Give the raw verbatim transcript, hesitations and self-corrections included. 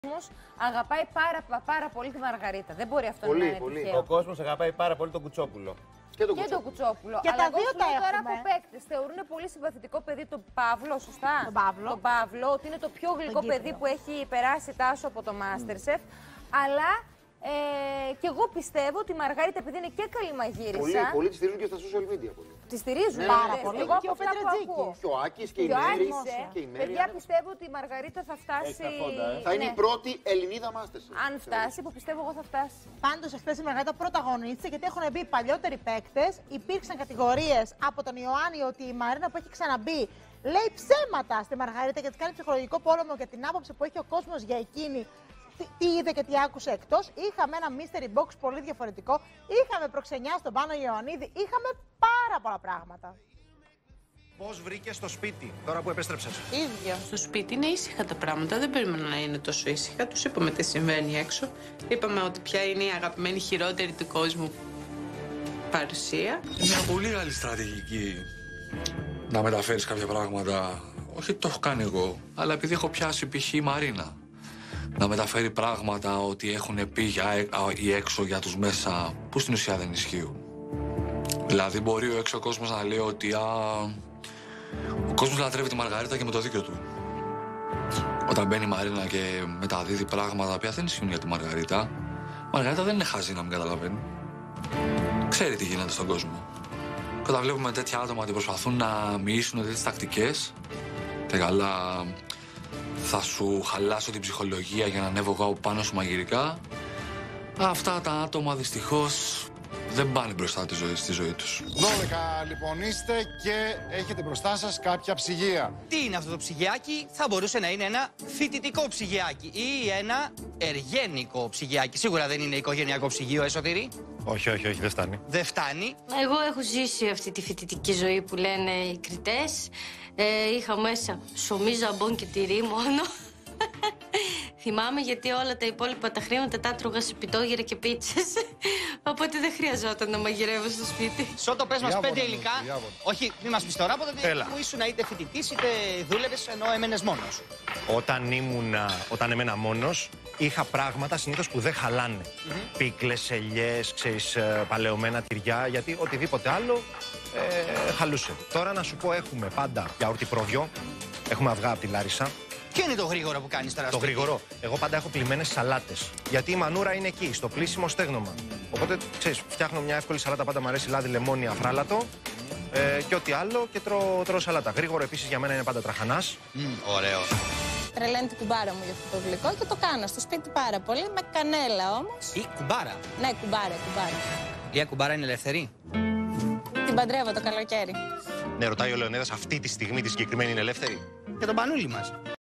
κόσμος αγαπάει πάρα, πάρα πολύ τη Μαργαρίτα. Δεν μπορεί αυτό πολύ, να είναι πολύ. τυχαίο. Ο κόσμος αγαπάει πάρα πολύ τον Κουτσόπουλο. Και τον Κουτσόπουλο. Κουτσόπουλο. Και αλλά τα δύο τα έχουμε. Τώρα από παίκτες θεωρούν πολύ συμπαθητικό παιδί τον Παύλο, σωστά. Τον Παύλο. Τον Παύλο, ότι είναι το πιο γλυκό παιδί που έχει περάσει Τάσο από το MasterChef. Mm. Αλλά ε, και εγώ πιστεύω ότι η Μαργαρίτα, επειδή είναι και καλή μαγείρισα. Πολύ, πολύ τη στηρίζουν και στα social media. Πολύ. Τη στηρίζουν ναι, πάρα ναι, πολύ. ναι. Εγώ και ο Πετρετζίκης. Και ο Άκης και, και η Μέρη. Παιδιά, πιστεύω ότι η Μαργαρίτα θα φτάσει. Φόντα, ε. Θα είναι ναι. η πρώτη Ελληνίδα MasterChef. Αν φτάσει, που πιστεύω εγώ θα φτάσει. Πάντως, εχθές η Μαργαρίτα πρωταγωνίστησε, γιατί έχουν μπει παλιότεροι παίκτες. Υπήρξαν κατηγορίες από τον Ιωάννη ότι η Μαρίνα που έχει ξαναμπεί λέει ψέματα στη Μαργαρίτα και της κάνει ψυχολογικό πόλεμο για την άποψη που έχει ο κόσμος για εκείνη. Τι είδε και τι άκουσε εκτός. Είχαμε ένα mystery box πολύ διαφορετικό. Είχαμε προξενιά στον Πάνο Ιωαννίδη. Είχαμε πάρα πολλά πράγματα. Πώς βρήκες το σπίτι τώρα που επέστρεψες? Ίδιο. Στο σπίτι είναι ήσυχα τα πράγματα. Δεν περίμενα να είναι τόσο ήσυχα. Τους είπαμε τι συμβαίνει έξω. Είπαμε ότι ποια είναι η αγαπημένη χειρότερη του κόσμου παρουσία. Είναι μια πολύ καλή στρατηγική να μεταφέρεις κάποια πράγματα. Όχι το έχω κάνει εγώ, αλλά επειδή έχω πιάσει π.χ. η Μαρίνα. Να μεταφέρει πράγματα ότι έχουν πει για ή έξω για τους μέσα, που στην ουσία δεν ισχύουν. Δηλαδή μπορεί ο έξω κόσμος να λέει ότι α, ο κόσμος λατρεύει τη Μαργαρίτα και με το δίκιο του. Όταν μπαίνει η Μαρίνα και μεταδίδει πράγματα που δεν ισχύουν για τη Μαργαρίτα, η Μαργαρίτα δεν είναι χαζή να μην καταλαβαίνει. Ξέρει τι γίνεται στον κόσμο. Και όταν βλέπουμε τέτοια άτομα ότι προσπαθούν να μοιήσουν τέτοιες τακτικές, και καλά θα σου χαλάσω την ψυχολογία για να ανέβω εγώ πάνω σου μαγειρικά, αυτά τα άτομα δυστυχώς δεν πάνε μπροστά τη ζωή, στη ζωή τους. δώδεκα λοιπόν είστε και έχετε μπροστά σας κάποια ψυγεία. Τι είναι αυτό το ψυγιάκι? Θα μπορούσε να είναι ένα φοιτητικό ψυγιάκι ή ένα εργένικο ψυγιάκι. Σίγουρα δεν είναι οικογενειακό ψυγείο, Εσωθήρη. Όχι, όχι, όχι, δεν φτάνει. Δεν φτάνει. Εγώ έχω ζήσει αυτή τη φοιτητική ζωή που λένε οι κριτές. Ε, είχα μέσα ψωμί, ζαμπόν και τυρί μόνο. Θυμάμαι γιατί όλα τα υπόλοιπα τα χρήματα τα έτρωγα σε πιτόγυρα και πίτσες. Οπότε δεν χρειαζόταν να μαγειρεύω στο σπίτι. Σώτο, πες μας πέντε υλικά. διάβολο. Όχι, μην μας πεις τώρα από τότε που ήσουν είτε φοιτητής είτε δούλευες ενώ έμενες μόνος. Όταν ήμουνα, όταν έμενα μόνος, είχα πράγματα συνήθως που δεν χαλάνε. Mm-hmm. Πίκλες, ελιές, ξέρεις, παλαιωμένα τυριά, γιατί οτιδήποτε άλλο ε, χαλούσε. Τώρα να σου πω, έχουμε πάντα γιαούρτι πρόβιο, έχουμε αυγά από τη Λάρισα. Ποιο είναι το γρήγορο που κάνεις τώρα? Το σπίτι? Γρήγορο. Εγώ πάντα έχω πλημμένες σαλάτες. Γιατί η μανούρα είναι εκεί, στο πλήσιμο στέγνομα. Οπότε, ξέρεις, φτιάχνω μια εύκολη σαλάτα. Πάντα μου αρέσει λάδι, λεμόνι, αφράλατο. Ε, και ό,τι άλλο και τρώω, τρώω σαλάτα. Γρήγορο επίσης για μένα είναι πάντα τραχανάς. Mm, ωραίο. Τρελαίνει την κουμπάρα μου για αυτό το γλυκό και το κάνω στο σπίτι πάρα πολύ. Με κανέλα όμως. Ή κουμπάρα. Ναι, κουμπάρα, κουμπάρα. Λία, κουμπάρα είναι ελεύθερη? Την παντρεύω το καλοκαίρι. Ναι, ρωτάει ο Λεωνίδας, αυτή τη στιγμή τη συγκεκριμένη είναι ελεύθερη? Και τον πανούλι μας.